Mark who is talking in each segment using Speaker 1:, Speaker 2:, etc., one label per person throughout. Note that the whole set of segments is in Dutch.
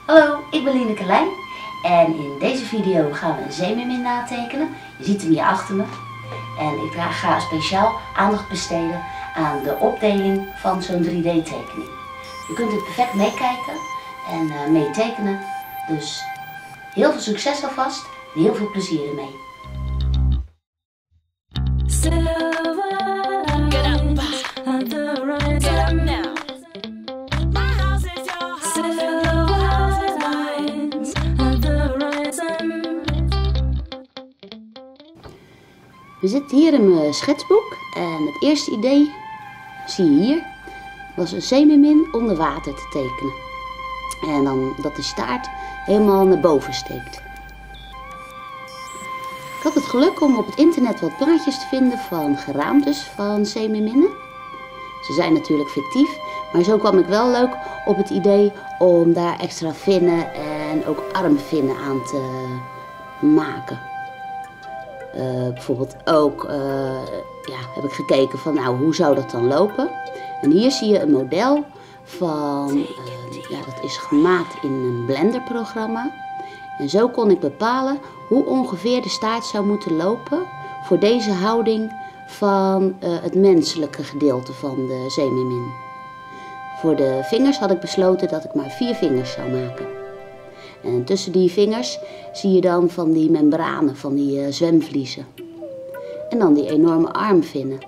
Speaker 1: Hallo, ik ben Lineke Lijn en in deze video gaan we een zeemeermin natekenen. Je ziet hem hier achter me. En ik ga speciaal aandacht besteden aan de opdeling van zo'n 3D-tekening. Je kunt het perfect meekijken en meetekenen. Dus heel veel succes alvast en heel veel plezier ermee. We zitten hier in mijn schetsboek en het eerste idee, zie je hier, was een zeemeermin onder water te tekenen. En dan dat de staart helemaal naar boven steekt. Ik had het geluk om op het internet wat plaatjes te vinden van geraamtes van zeemeerminnen. Ze zijn natuurlijk fictief, maar zo kwam ik wel leuk op het idee om daar extra vinnen en ook armvinnen aan te maken. Bijvoorbeeld ook heb ik gekeken van hoe zou dat dan lopen. En hier zie je een model van, dat is gemaakt in een Blender programma. En zo kon ik bepalen hoe ongeveer de staart zou moeten lopen voor deze houding van het menselijke gedeelte van de zeemeermin. Voor de vingers had ik besloten dat ik maar 4 vingers zou maken. En tussen die vingers zie je dan van die membranen, van die zwemvliezen. En dan die enorme armvinnen.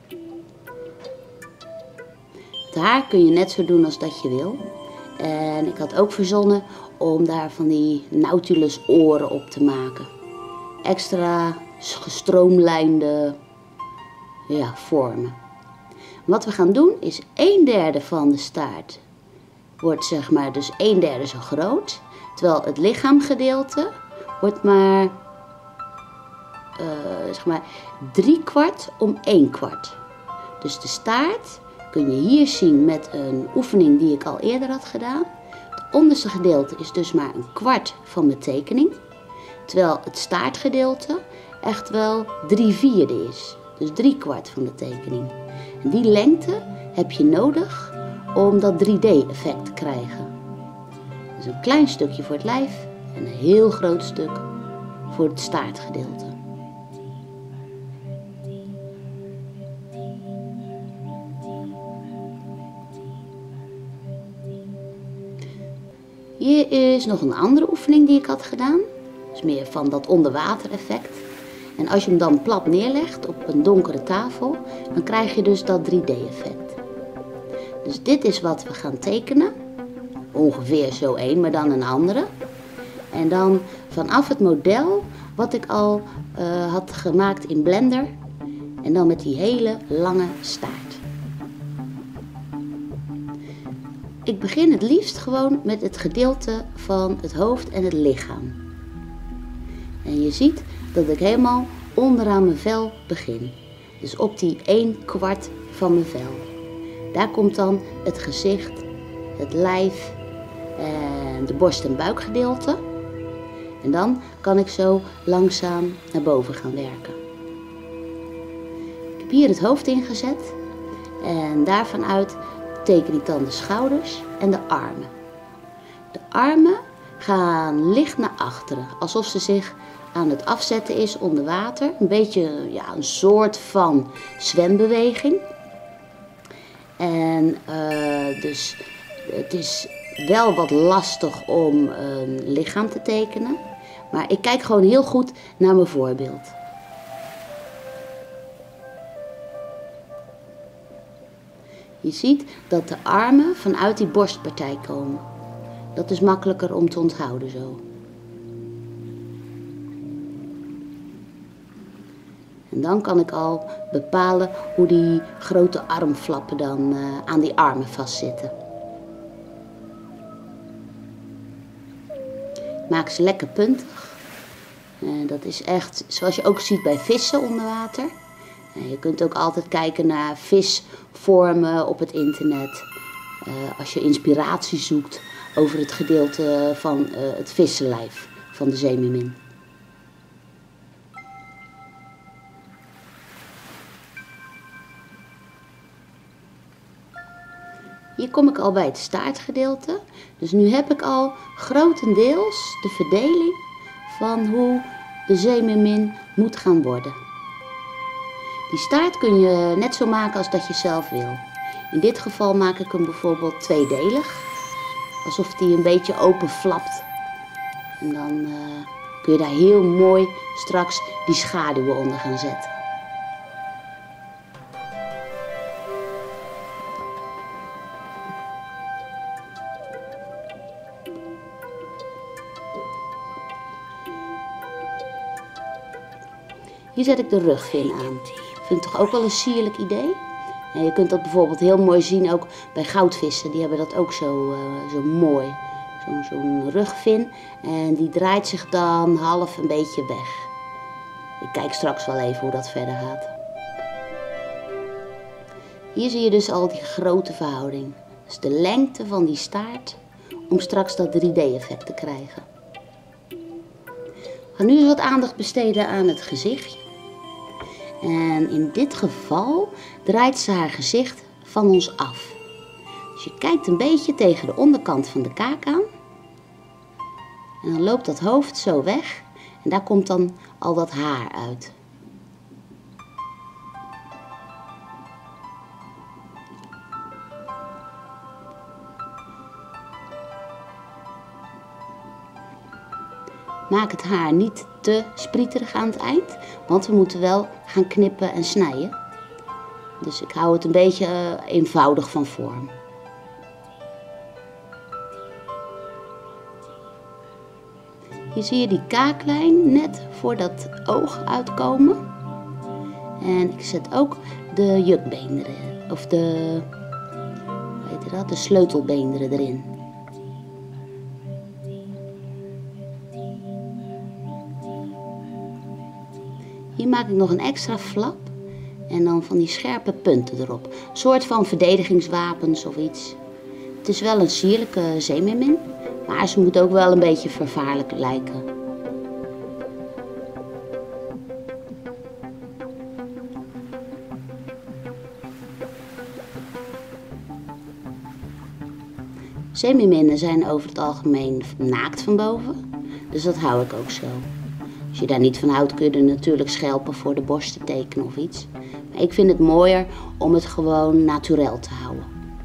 Speaker 1: Het haar kun je net zo doen als dat je wil. En ik had ook verzonnen om daar van die Nautilus oren op te maken. Extra gestroomlijnde vormen. Wat we gaan doen is 1/3 van de staart wordt dus 1/3 zo groot. Terwijl het lichaamgedeelte wordt maar 3/4 om 1/4. Dus de staart kun je hier zien met een oefening die ik al eerder had gedaan. Het onderste gedeelte is dus maar 1/4 van mijn tekening. Terwijl het staartgedeelte echt wel 3/4 is. Dus 3/4 van de tekening. En die lengte heb je nodig om dat 3D-effect te krijgen. Dus een klein stukje voor het lijf en een heel groot stuk voor het staartgedeelte. Hier is nog een andere oefening die ik had gedaan. Dus meer van dat onderwater effect. En als je hem dan plat neerlegt op een donkere tafel, dan krijg je dus dat 3D-effect. Dus dit is wat we gaan tekenen. Ongeveer zo één, maar dan een andere. En dan vanaf het model wat ik al had gemaakt in Blender. En dan met die hele lange staart. Ik begin het liefst gewoon met het gedeelte van het hoofd en het lichaam. En je ziet dat ik helemaal onderaan mijn vel begin. Dus op die 1/4 van mijn vel. Daar komt dan het gezicht, het lijf en de borst- en buikgedeelte. En dan kan ik zo langzaam naar boven gaan werken. Ik heb hier het hoofd ingezet en daarvan uit teken ik dan de schouders en de armen. De armen gaan licht naar achteren, alsof ze zich aan het afzetten is onder water. Een beetje een soort van zwembeweging. En dus het is wel wat lastig om een lichaam te tekenen. Maar ik kijk gewoon heel goed naar mijn voorbeeld. Je ziet dat de armen vanuit die borstpartij komen. Dat is makkelijker om te onthouden zo. En dan kan ik al bepalen hoe die grote armflappen dan aan die armen vastzitten. Ik maak ze lekker puntig. Dat is echt zoals je ook ziet bij vissen onder water. Je kunt ook altijd kijken naar visvormen op het internet. Als je inspiratie zoekt over het gedeelte van het vissenlijf van de zeemeermin. Hier kom ik al bij het staartgedeelte. Dus nu heb ik al grotendeels de verdeling van hoe de zeemeermin moet gaan worden. Die staart kun je net zo maken als dat je zelf wil. In dit geval maak ik hem bijvoorbeeld tweedelig. Alsof die een beetje open flapt. En dan kun je daar heel mooi straks die schaduwen onder gaan zetten. Hier zet ik de rugvin aan. Vind ik toch ook wel een sierlijk idee. En je kunt dat bijvoorbeeld heel mooi zien ook bij goudvissen. Die hebben dat ook zo mooi. Zo'n rugvin. En die draait zich dan half een beetje weg. Ik kijk straks wel even hoe dat verder gaat. Hier zie je dus al die grote verhouding. Dus de lengte van die staart om straks dat 3D-effect te krijgen. We gaan nu eens wat aandacht besteden aan het gezichtje. En in dit geval draait ze haar gezicht van ons af. Dus je kijkt een beetje tegen de onderkant van de kaak aan. En dan loopt dat hoofd zo weg. En daar komt dan al dat haar uit. Maak het haar niet te sprieterig aan het eind, want we moeten wel gaan knippen en snijden. Dus ik hou het een beetje eenvoudig van vorm. Hier zie je die kaaklijn net voor dat oog uitkomen. En ik zet ook de jukbeenderen, of de sleutelbeenderen erin. Hier maak ik nog een extra flap en dan van die scherpe punten erop. Een soort van verdedigingswapens of iets. Het is wel een sierlijke zeemeermin, maar ze moet ook wel een beetje vervaarlijk lijken. Zeemeerminnen zijn over het algemeen naakt van boven, dus dat hou ik ook zo. Als je daar niet van houdt, kun je er natuurlijk schelpen voor de borst te tekenen of iets. Maar ik vind het mooier om het gewoon naturel te houden.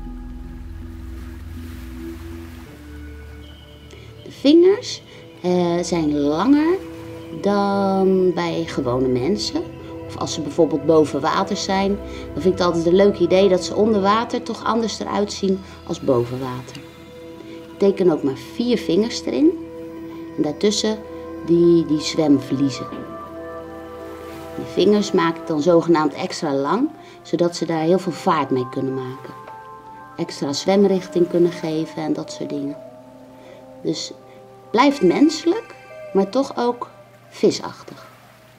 Speaker 1: De vingers zijn langer dan bij gewone mensen. Of als ze bijvoorbeeld boven water zijn, dan vind ik het altijd een leuk idee dat ze onder water toch anders eruit zien als boven water. Ik teken ook maar 4 vingers erin. En daartussen die zwemvliezen. Die vingers maak ik dan zogenaamd extra lang, zodat ze daar heel veel vaart mee kunnen maken. Extra zwemrichting kunnen geven en dat soort dingen. Dus het blijft menselijk, maar toch ook visachtig.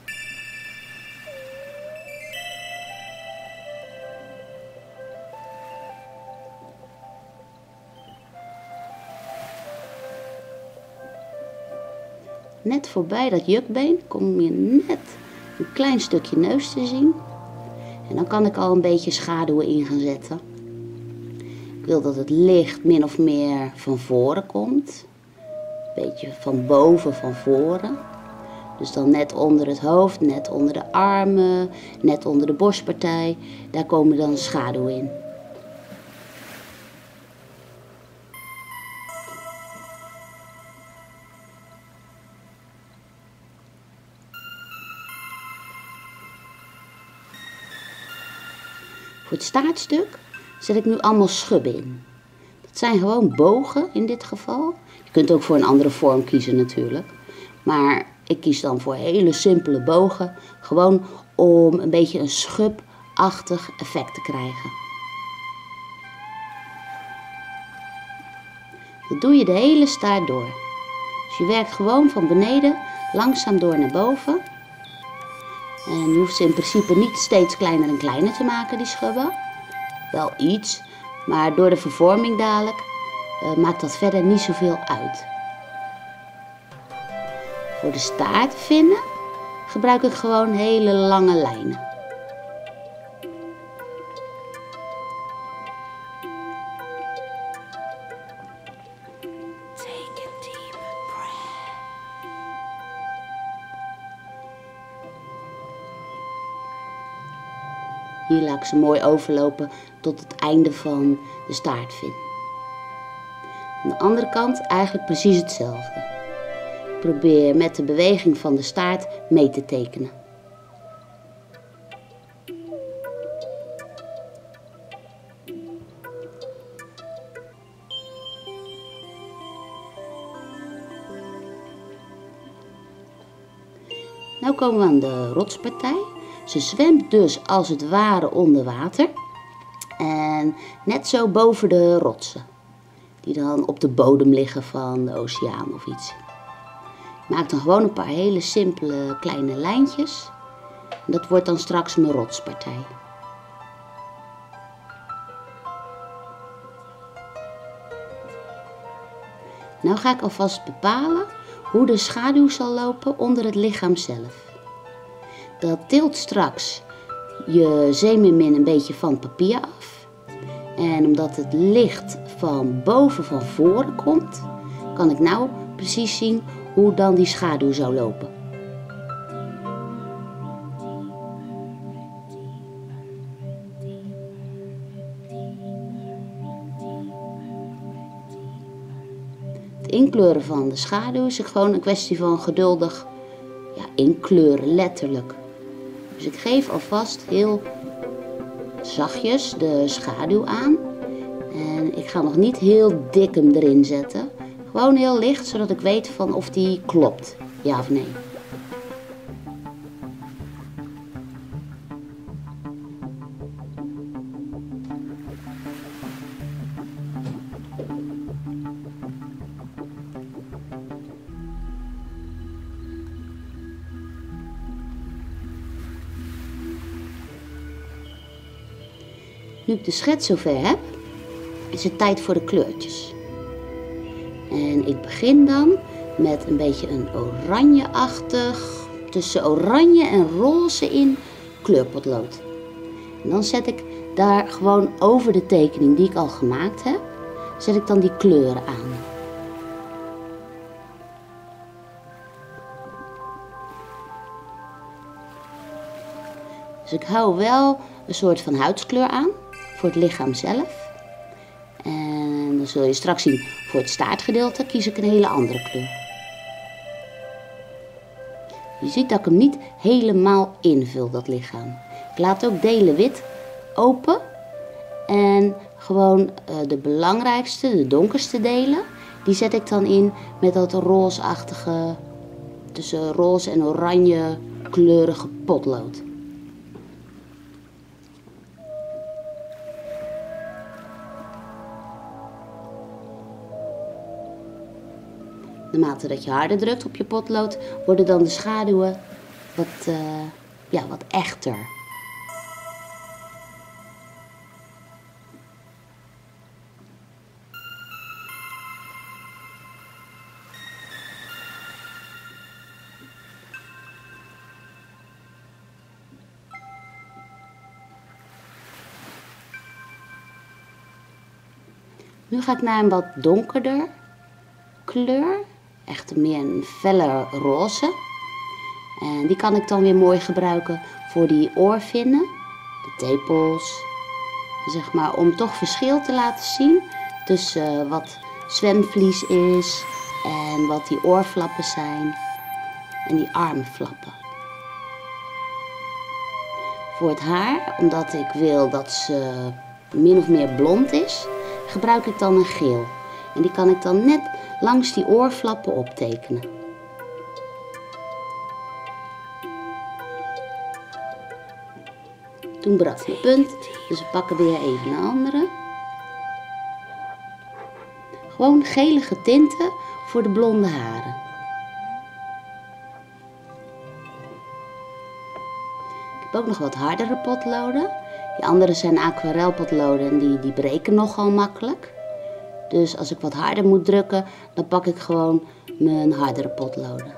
Speaker 1: Net voorbij dat jukbeen kom je net een klein stukje neus te zien. En dan kan ik al een beetje schaduwen in gaan zetten. Ik wil dat het licht min of meer van voren komt. Een beetje van boven van voren. Dus dan net onder het hoofd, net onder de armen, net onder de borstpartij. Daar komen dan schaduwen in. Voor het staartstuk zet ik nu allemaal schubben in. Dat zijn gewoon bogen in dit geval. Je kunt ook voor een andere vorm kiezen natuurlijk. Maar ik kies dan voor hele simpele bogen. Gewoon om een beetje een schubachtig effect te krijgen. Dat doe je de hele staart door. Dus je werkt gewoon van beneden langzaam door naar boven. En je hoeft ze in principe niet steeds kleiner en kleiner te maken, die schubben. Wel iets, maar door de vervorming dadelijk maakt dat verder niet zoveel uit. Voor de staartvinnen gebruik ik gewoon hele lange lijnen. Hier laat ik ze mooi overlopen tot het einde van de staartvin. Aan de andere kant eigenlijk precies hetzelfde. Ik probeer met de beweging van de staart mee te tekenen. Nu komen we aan de rotspartij. Ze zwemt dus als het ware onder water. En net zo boven de rotsen. Die dan op de bodem liggen van de oceaan of iets. Ik maak dan gewoon een paar hele simpele kleine lijntjes. En dat wordt dan straks mijn rotspartij. Nou ga ik alvast bepalen hoe de schaduw zal lopen onder het lichaam zelf. Dat tilt straks je zeemermin een beetje van het papier af. En omdat het licht van boven van voren komt, kan ik nou precies zien hoe dan die schaduw zou lopen. Het inkleuren van de schaduw is gewoon een kwestie van geduldig inkleuren, letterlijk. Dus ik geef alvast heel zachtjes de schaduw aan. En ik ga nog niet heel dik hem erin zetten. Gewoon heel licht, zodat ik weet van of die klopt, ja of nee. Nu ik de schets zover heb, is het tijd voor de kleurtjes. En ik begin dan met een beetje een oranjeachtig, tussen oranje en roze in, kleurpotlood. En dan zet ik daar gewoon over de tekening die ik al gemaakt heb, zet ik dan die kleuren aan. Dus ik hou wel een soort van huidskleur aan voor het lichaam zelf. En dan zul je straks zien, voor het staartgedeelte kies ik een hele andere kleur. Je ziet dat ik hem niet helemaal invul, dat lichaam. Ik laat ook delen wit open. En gewoon de belangrijkste, de donkerste delen, die zet ik dan in met dat roosachtige, tussen roze en oranje kleurige potlood. Naarmate dat je harder drukt op je potlood, worden dan de schaduwen wat echter. Nu ga ik naar een wat donkerder kleur. Echt meer een feller roze. En die kan ik dan weer mooi gebruiken voor die oorvinnen, de tepels. Zeg maar, om toch verschil te laten zien tussen wat zwemvlies is en wat die oorflappen zijn en die armflappen. Voor het haar, omdat ik wil dat ze min of meer blond is, gebruik ik dan een geel. En die kan ik dan net langs die oorflappen optekenen. Toen brak mijn punt, dus we pakken weer even een andere. Gewoon gelige tinten voor de blonde haren. Ik heb ook nog wat hardere potloden. Die andere zijn aquarelpotloden en die breken nogal makkelijk. Dus als ik wat harder moet drukken, dan pak ik gewoon mijn hardere potloden.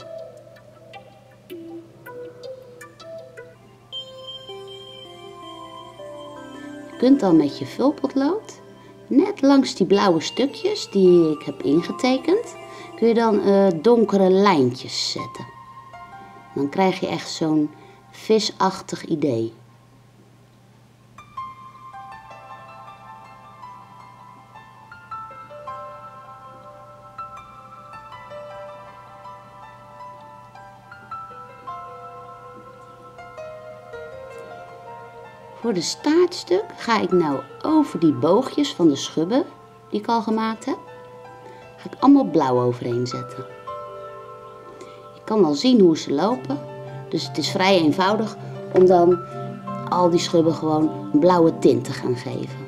Speaker 1: Je kunt dan met je vulpotlood, net langs die blauwe stukjes die ik heb ingetekend, kun je dan donkere lijntjes zetten. Dan krijg je echt zo'n visachtig idee. Voor de staartstuk ga ik nou over die boogjes van de schubben die ik al gemaakt heb, ga ik allemaal blauw overheen zetten. Ik kan al zien hoe ze lopen, dus het is vrij eenvoudig om dan al die schubben gewoon een blauwe tint te gaan geven.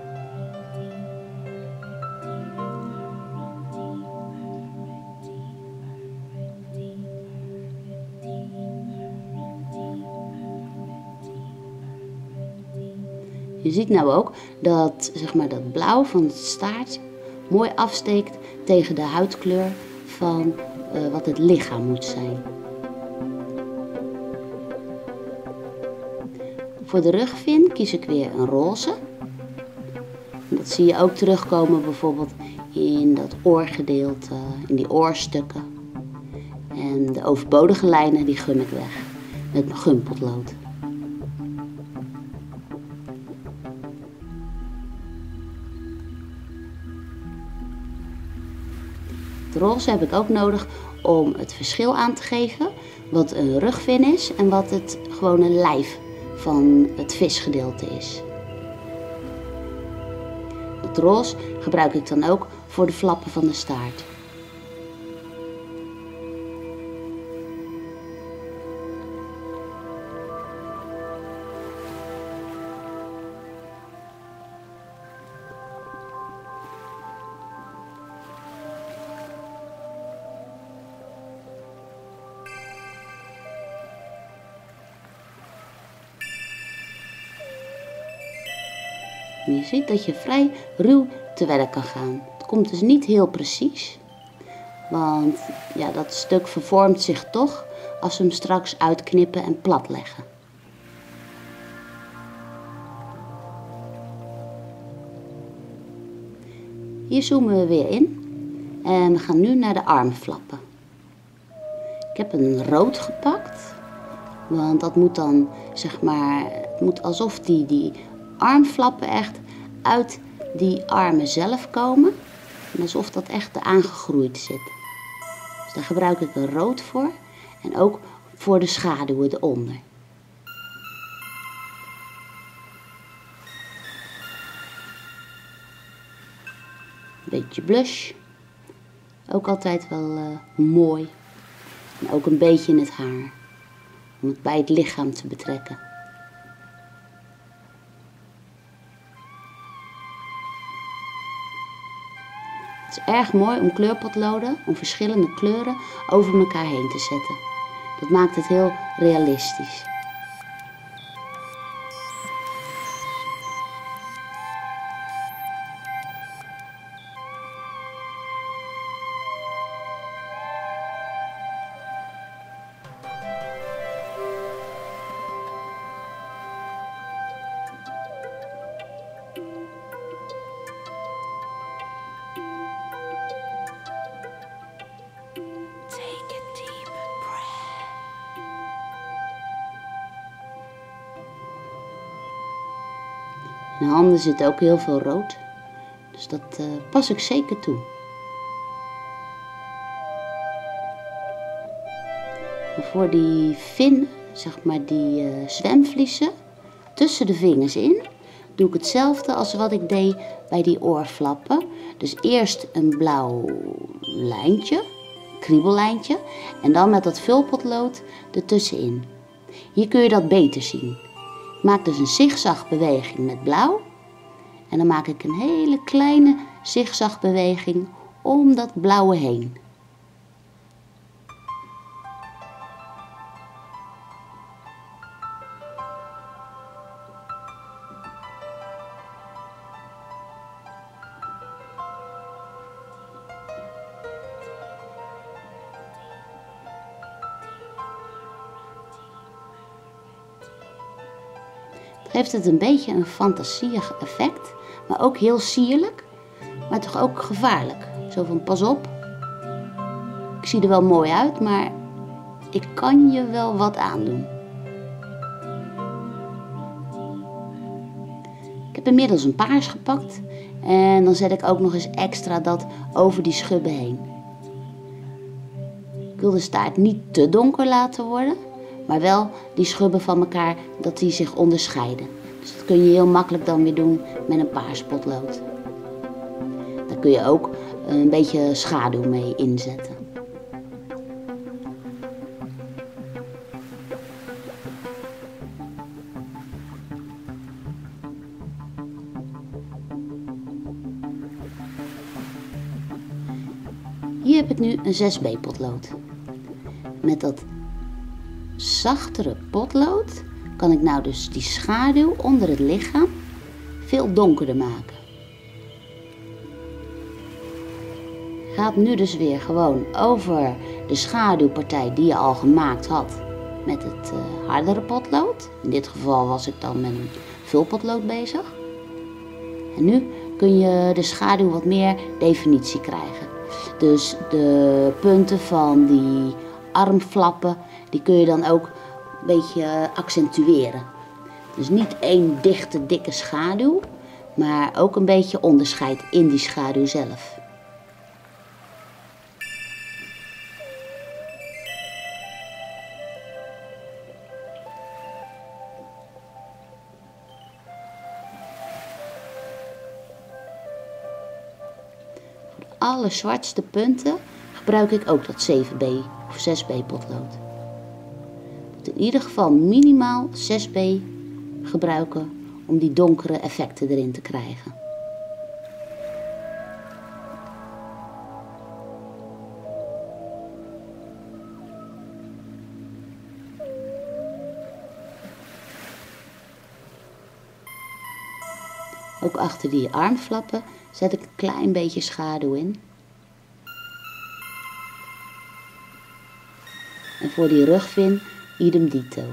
Speaker 1: Je ziet nou ook dat, zeg maar, dat blauw van het staart mooi afsteekt tegen de huidkleur van wat het lichaam moet zijn. Voor de rugvin kies ik weer een roze. Dat zie je ook terugkomen bijvoorbeeld in dat oorgedeelte, in die oorstukken. En de overbodige lijnen die gum ik weg met mijn gumpotlood. Het roze heb ik ook nodig om het verschil aan te geven wat een rugvin is en wat het gewone lijf van het visgedeelte is. Het roze gebruik ik dan ook voor de flappen van de staart. En je ziet dat je vrij ruw te werk kan gaan. Het komt dus niet heel precies, want ja, dat stuk vervormt zich toch als we hem straks uitknippen en plat leggen. Hier zoomen we weer in en we gaan nu naar de armflappen. Ik heb een rood gepakt, want dat moet dan, zeg maar, het moet alsof die armflappen echt uit die armen zelf komen. En alsof dat echt aangegroeid zit. Dus daar gebruik ik een rood voor. En ook voor de schaduwen eronder. Een beetje blush. Ook altijd wel mooi. En ook een beetje in het haar. Om het bij het lichaam te betrekken. Het is erg mooi om kleurpotloden, om verschillende kleuren over elkaar heen te zetten. Dat maakt het heel realistisch. In de handen zit ook heel veel rood, dus dat pas ik zeker toe. En voor die vin, zeg maar die zwemvliezen, tussen de vingers in, doe ik hetzelfde als wat ik deed bij die oorflappen. Dus eerst een blauw lijntje, kriebellijntje, en dan met dat vulpotlood ertussenin. Hier kun je dat beter zien. Ik maak dus een zigzagbeweging met blauw. En dan maak ik een hele kleine zigzagbeweging om dat blauwe heen. Geeft het een beetje een fantasieig effect, maar ook heel sierlijk, maar toch ook gevaarlijk. Zo van, pas op, ik zie er wel mooi uit, maar ik kan je wel wat aandoen. Ik heb inmiddels een paars gepakt en dan zet ik ook nog eens extra dat over die schubben heen. Ik wil de staart niet te donker laten worden, maar wel die schubben van elkaar, dat die zich onderscheiden. Dus dat kun je heel makkelijk dan weer doen met een paars potlood. Daar kun je ook een beetje schaduw mee inzetten. Hier heb ik nu een 6B potlood. Met dat zachtere potlood kan ik nou dus die schaduw onder het lichaam veel donkerder maken. Gaat nu dus weer gewoon over de schaduwpartij die je al gemaakt had met het hardere potlood. In dit geval was ik dan met een vulpotlood bezig. En nu kun je de schaduw wat meer definitie krijgen. Dus de punten van die armflappen, die kun je dan ook een beetje accentueren. Dus niet één dichte, dikke schaduw, maar ook een beetje onderscheid in die schaduw zelf. Voor de allerzwartste punten gebruik ik ook dat 7B of 6B potlood. In ieder geval minimaal 6B gebruiken om die donkere effecten erin te krijgen. Ook achter die armflappen zet ik een klein beetje schaduw in. En voor die rugvin idem dito.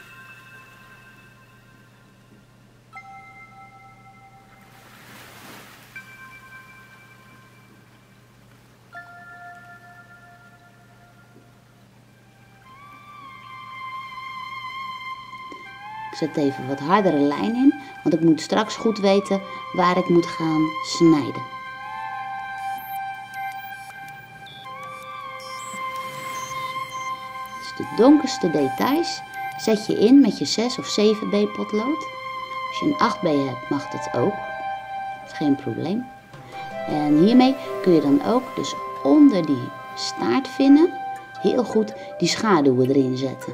Speaker 1: Ik zet even wat hardere lijn in, want ik moet straks goed weten waar ik moet gaan snijden. Dus de donkerste details zet je in met je 6 of 7B potlood. Als je een 8B hebt mag dat ook, dat is geen probleem. En hiermee kun je dan ook dus onder die staartvinnen heel goed die schaduwen erin zetten.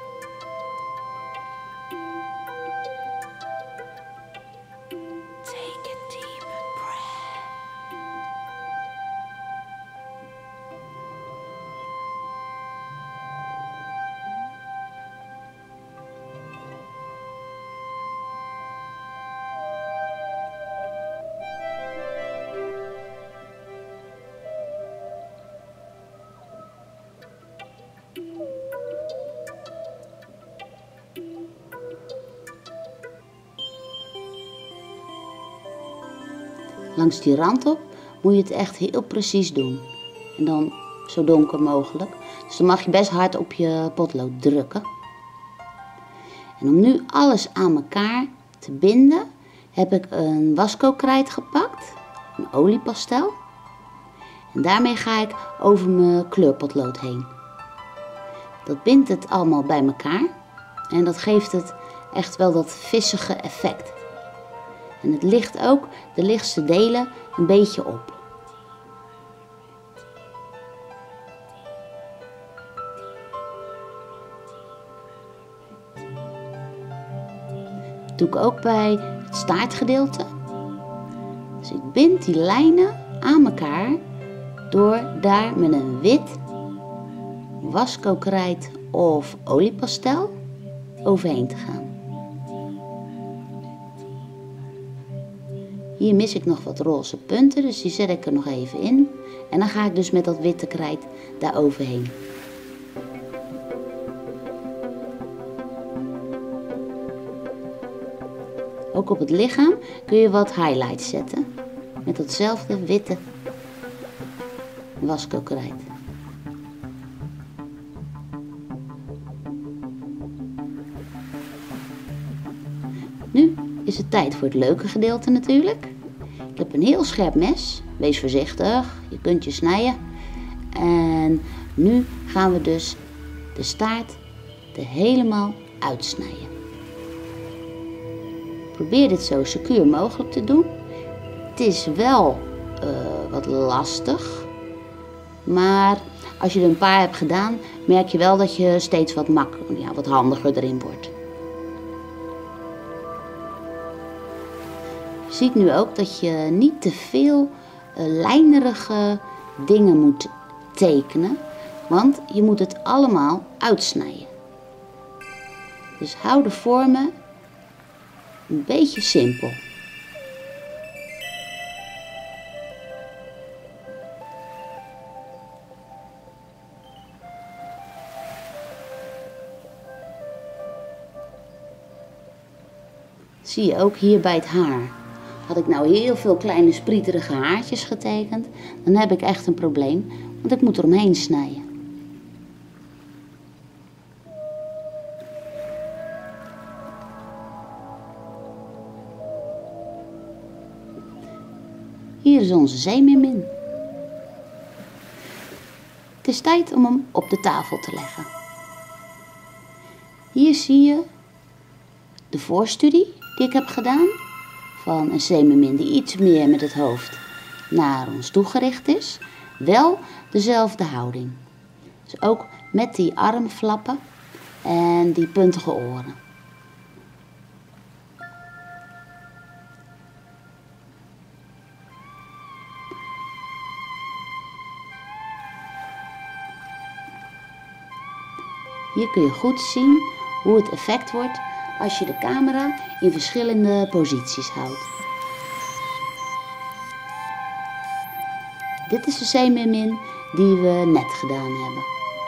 Speaker 1: Langs die rand op moet je het echt heel precies doen. En dan zo donker mogelijk. Dus dan mag je best hard op je potlood drukken. En om nu alles aan elkaar te binden, heb ik een wasco-krijt gepakt. Een oliepastel. En daarmee ga ik over mijn kleurpotlood heen. Dat bindt het allemaal bij elkaar. En dat geeft het echt wel dat vissige effect. En het licht ook de lichtste delen een beetje op. Dat doe ik ook bij het staartgedeelte. Dus ik bind die lijnen aan elkaar door daar met een wit wasco-krijt of oliepastel overheen te gaan. Hier mis ik nog wat roze punten, dus die zet ik er nog even in. En dan ga ik dus met dat witte krijt daar overheen. Ook op het lichaam kun je wat highlights zetten. Met datzelfde witte wasco-krijt. Nu is het tijd voor het leuke gedeelte natuurlijk. Ik heb een heel scherp mes. Wees voorzichtig, je kunt je snijden. En nu gaan we dus de staart er helemaal uitsnijden. Probeer dit zo secuur mogelijk te doen. Het is wel wat lastig, maar als je er een paar hebt gedaan, merk je wel dat je steeds wat handiger erin wordt. Je ziet nu ook dat je niet te veel lijnerige dingen moet tekenen, want je moet het allemaal uitsnijden. Dus hou de vormen een beetje simpel. Zie je ook hier bij het haar. Had ik nou heel veel kleine sprieterige haartjes getekend, dan heb ik echt een probleem, want ik moet er omheen snijden. Hier is onze zeemeermin. Het is tijd om hem op de tafel te leggen. Hier zie je de voorstudie die ik heb gedaan van een zeemeermin die iets meer met het hoofd naar ons toegericht is. Wel dezelfde houding. Dus ook met die armflappen en die puntige oren. Hier kun je goed zien hoe het effect wordt als je de camera in verschillende posities houdt. Dit is de zeemeermin die we net gedaan hebben.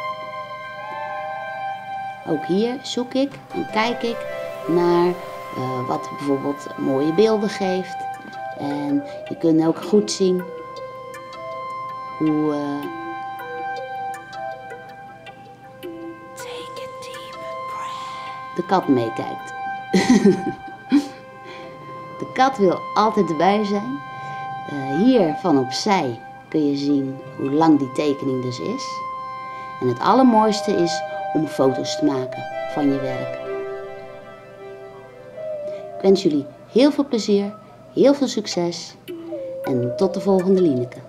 Speaker 1: Ook hier zoek ik en kijk ik naar wat bijvoorbeeld mooie beelden geeft. En je kunt ook goed zien hoe de kat meekijkt. De kat wil altijd erbij zijn. Hier van opzij kun je zien hoe lang die tekening dus is. En het allermooiste is om foto's te maken van je werk. Ik wens jullie heel veel plezier, heel veel succes en tot de volgende Lieneke.